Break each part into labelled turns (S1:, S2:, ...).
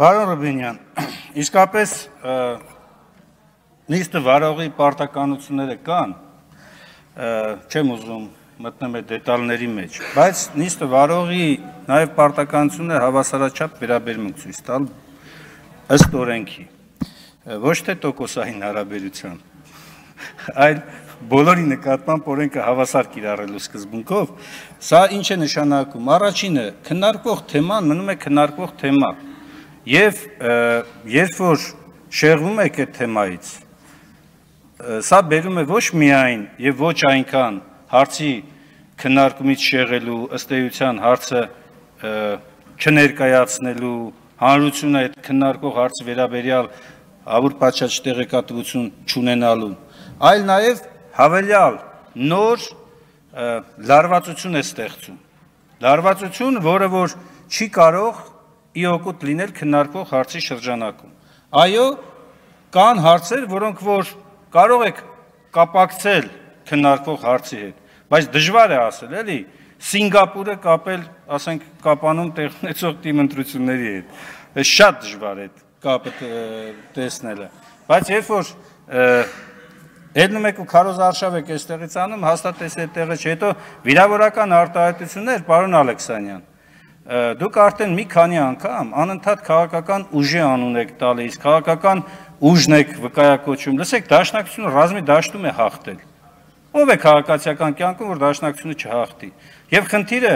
S1: Պարոն Ռուբինյան, իսկապես նիստը վարողի պարտականությունները կան, չեմ ուզում մտնել այդ դետալների մեջ, բայց նիստը վարողի նաև պարտականությունները հավասարաչափ վերաբերմունք ցույց տալ ըստ օրենքի, ոչ թե տոկոսային հարաբերության, այլ բոլորի նկատմամբ օրենքը հավասար կիրառելու սկզբունքով, սա ինչ է նշանակում, առաջինը քննարկվող թեման մնում է քննարկվող թեմա, եւ երբ որ շեղվում եք այդ թեմայից, սա բերում է ոչ միայն եւ ոչ այնքան հարցի քննարկումից շեղելու, ըստ էության հարցը չներկայացնելու, հանրությունը այդ քննարկող հարցի վերաբերյալ հավուր պատշաճ տեղեկատվություն չունենալու, այլ նաեւ հավելյալ նոր լարվածություն է ստեղծում, լարվածություն, որը որ չի կարող ի օգուտ լինել քննարկվող հարցի շրջանակում։ Այո, կան հարցեր, որոնք որ կարող եք կապակցել քննարկվող հարցի հետ, բայց դժվար է ասել, էլի, Սինգապուրը կապել, ասենք, կապանում տեղ ունեցող թիմ ընտրությունների հետ։ Այս շատ դժվար է կապը տեսնելը։ Բայց երբ որ ելնում եք ու քարոզարշավ եք այստեղից անում, հաստատես այդ տեղը չէ, հետո վիրավորական արտահայտություններ, պարոն Ալեքսանյան, դուք արդեն մի քանի անգամ անընդհատ քաղաքական ուժի անուն եք տալիս, քաղաքական ուժն եք վկայակոչում, լսեք, դաշնակցությունը ռազմի դաշտում է հաղթել, ով է քաղաքացիական կյանքում, որ դաշնակցությունը չհաղթի, եւ խնդիրը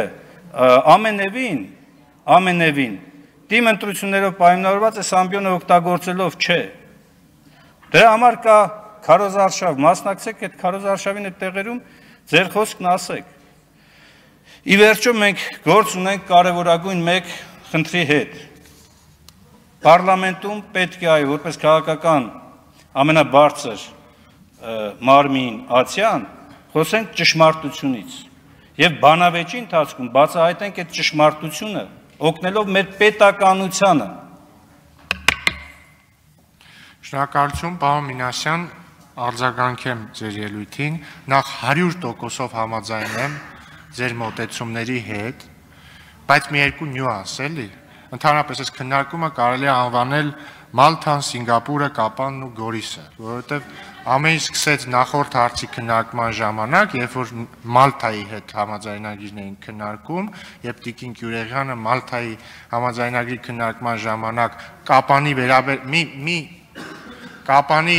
S1: ամենևին, թիմ ընտրություններով պայմանավորված է ամբիոնը օգտագործելով չէ, դրա համար կա քարոզարշավ, մասնակցեք այդ քարոզարշավին այդ տեղերում ձեր խոսքն ասեք։ Ի վերջո մենք գործ ունենք կարևորագույն մեկ խնդրի հետ։ Պարլամենտում պետք է այ որպես քաղաքական ամենաբարձր մարմին ացիան խոսենք ճշմարտությունից եւ բանավեճի ընթացքում բացահայտենք այդ ճշմարտությունը օգնելով մեր պետականությանը։
S2: Շնորհակալություն, պարոն Մինասյան, արձագանքեմ ձեր ելույթին, նախ 100%-ով համաձայն եմ ձեր մոտեցումների հետ, բայց մի երկու նյուանս էլի, ընդհանրապես այս քննարկումը կարելի է անվանել Մալթան, Սինգապուրը, Կապանն ու Գորիսը, որովհետև ամեն ինչ սկսեց նախորդ հարցի քննարկման ժամանակ, երբ որ Մալթայի հետ համաձայնագիրն էին քննարկում, երբ Տիկին Գյուրեղյանը Մալթայի համաձայնագրի քննարկման ժամանակ Կապանի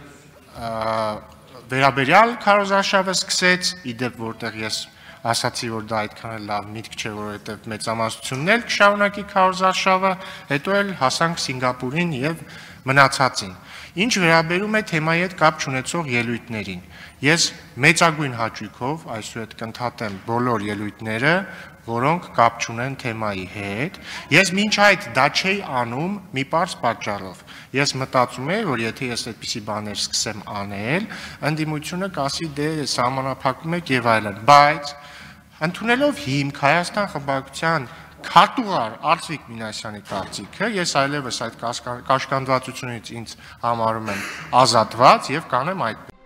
S2: վերաբերյալ քարոզարշավը սկսեց, իդեպ որտեղ ես ասացի, որ դա այդքան էլ լավ միտք չէ, որովհետև մեծամասնությունն էլ կշարունակի քարոզարշավը, հետո էլ հասանք Սինգապուրին եւ մնացածին։ Ինչ վերաբերում է թեմայի հետ կապ չունեցող ելույթներին, ես մեծագույն հաճույքով այսօր հետ կընդհատեմ բոլոր ելույթները, որոնք կապ չունեն թեմայի հետ, ես մինչ այդ դա չէի անում մի պարզ պատճառով։ Ես մտածում եի, որ եթե ես այդպիսի բաներ սկսեմ անել, ընդդիմությունը կասի դե սահմանափակում եք եւ այլն, բայց ընդունելով հիմք Հայաստան խմբակցության քարտուղար Արծվիկ Մինասյանի կարծիքը, ես այլևս այդ կաշկանդվածությունից ինձ համարում եմ ազատված եւ կանեմ այդ